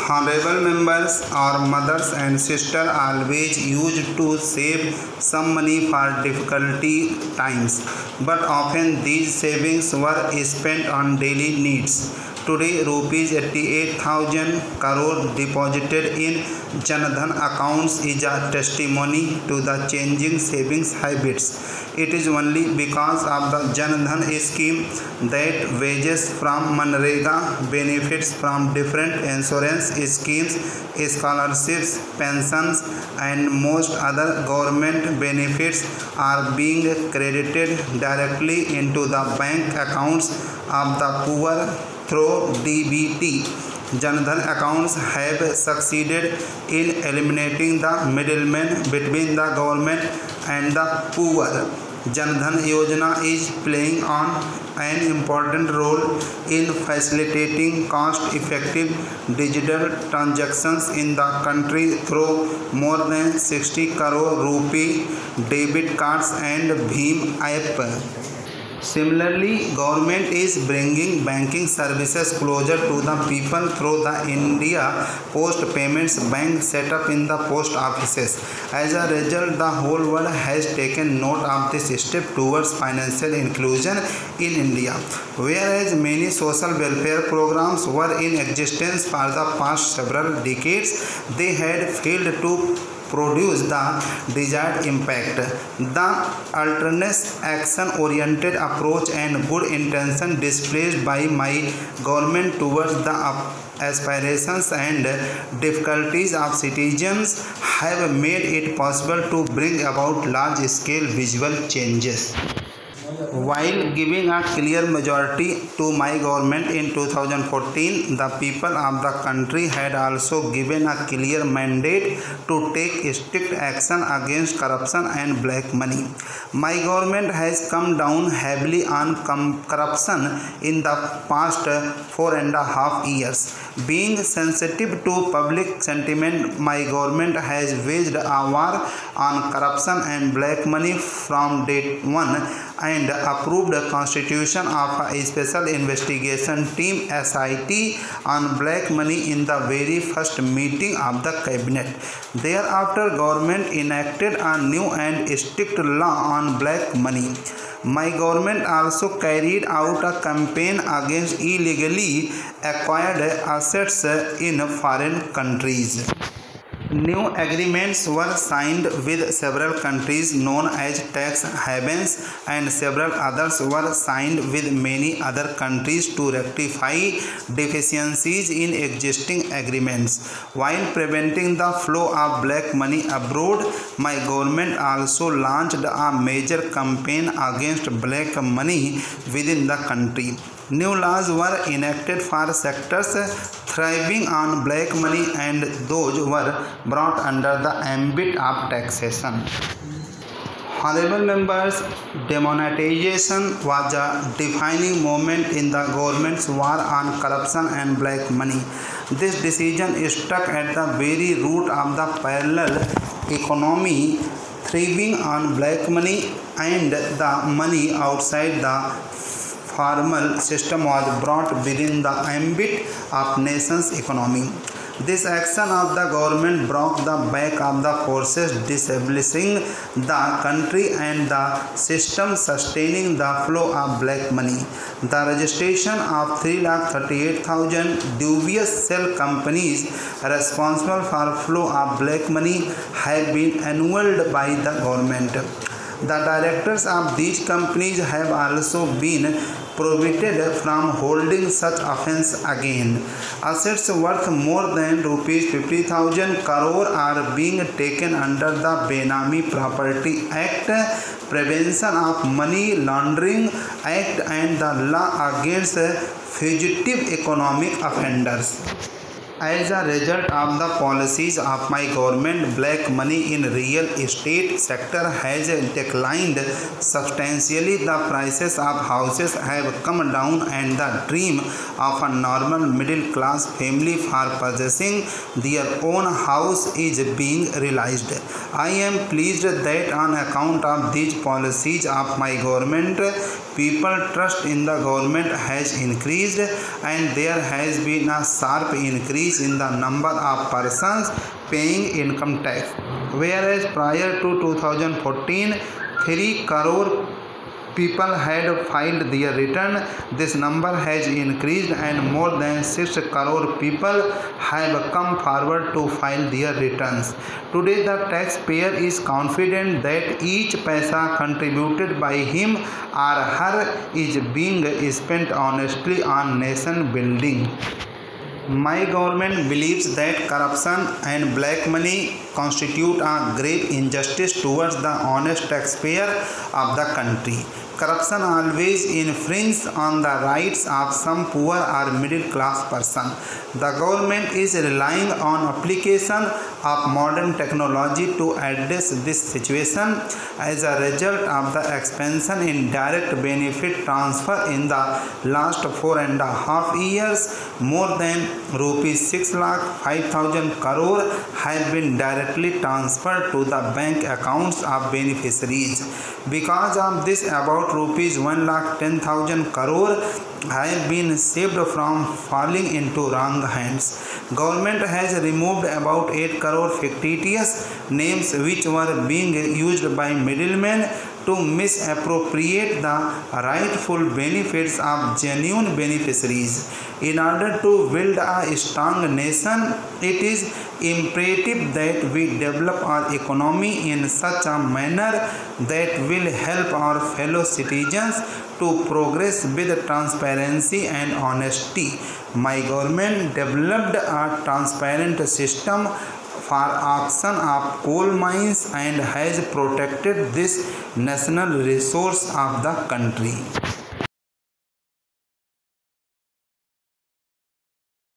Honorable members, our mothers and sisters always used to save some money for difficulty times, but often these savings were spent on daily needs. Today, rupees 88,000 crore deposited in Jan Dhan accounts is a testimony to the changing savings habits. It is only because of the Jan Dhan scheme that wages from Manrega, benefits from different insurance schemes, scholarships, pensions, and most other government benefits are being credited directly into the bank accounts of the poor through DBT. Jan Dhan accounts have succeeded in eliminating the middlemen between the government and the poor. Jan Dhan Yojana is playing an important role in facilitating cost-effective digital transactions in the country through more than 60 crore rupee debit cards and Bhim app. Similarly, government is bringing banking services closer to the people through the India Post Payments Bank set up in the post offices. As a result, the whole world has taken note of this step towards financial inclusion in India. Whereas many social welfare programs were in existence for the past several decades, they had failed to produce the desired impact. The alternate action-oriented approach and good intention displayed by my government towards the aspirations and difficulties of citizens have made it possible to bring about large-scale visual changes. While giving a clear majority to my government in 2014, the people of the country had also given a clear mandate to take strict action against corruption and black money. My government has come down heavily on corruption in the past 4.5 years. Being sensitive to public sentiment, my government has waged a war on corruption and black money from day one and approved the constitution of a special investigation team SIT on black money in the very first meeting of the cabinet. Thereafter, government enacted a new and strict law on black money. My government also carried out a campaign against illegally acquired assets in foreign countries. New agreements were signed with several countries known as tax havens, and several others were signed with many other countries to rectify deficiencies in existing agreements. While preventing the flow of black money abroad, my government also launched a major campaign against black money within the country. New laws were enacted for sectors thriving on black money, and those were brought under the ambit of taxation. Honorable members, demonetization was a defining moment in the government's war on corruption and black money. This decision struck at the very root of the parallel economy thriving on black money, and the money outside the formal system was brought within the ambit of nation's economy. This action of the government broke the back of the forces disestablishing the country and the system sustaining the flow of black money. The registration of 338,000 dubious shell companies responsible for flow of black money have been annulled by the government. The directors of these companies have also been prohibited from holding such offence again. Assets worth more than rupees 50,000 crore are being taken under the Benami Property Act, Prevention of Money Laundering Act, and the Law Against Fugitive Economic Offenders. As a result of the policies of my government, black money in real estate sector has declined substantially. The prices of houses have come down, and the dream of a normal middle class family for purchasing their own house is being realized. I am pleased that on account of these policies of my government, people trust in the government has increased, and there has been a sharp increase in the number of persons paying income tax. Whereas prior to 2014, 3 crore people had filed their return, this number has increased and more than 6 crore people have come forward to file their returns. Today, the taxpayer is confident that each paisa contributed by him or her is being spent honestly on nation building. My government believes that corruption and black money constitute a grave injustice towards the honest taxpayer of the country. Corruption always infringes on the rights of some poor or middle class person. The government is relying on application of modern technology to address this situation. As a result of the expansion in direct benefit transfer in the last 4.5 years, more than rupees 6,05,000 crore have been directly transferred to the bank accounts of beneficiaries. Because of this, about rupees 1,10,000 crore have been saved from falling into wrong hands. Government has removed about 8 crore fictitious names which were being used by middlemen to misappropriate the rightful benefits of genuine beneficiaries. In order to build a strong nation, it is imperative that we develop our economy in such a manner that will help our fellow citizens to progress with transparency and honesty. My government developed a transparent system for auction of coal mines and has protected this national resource of the country.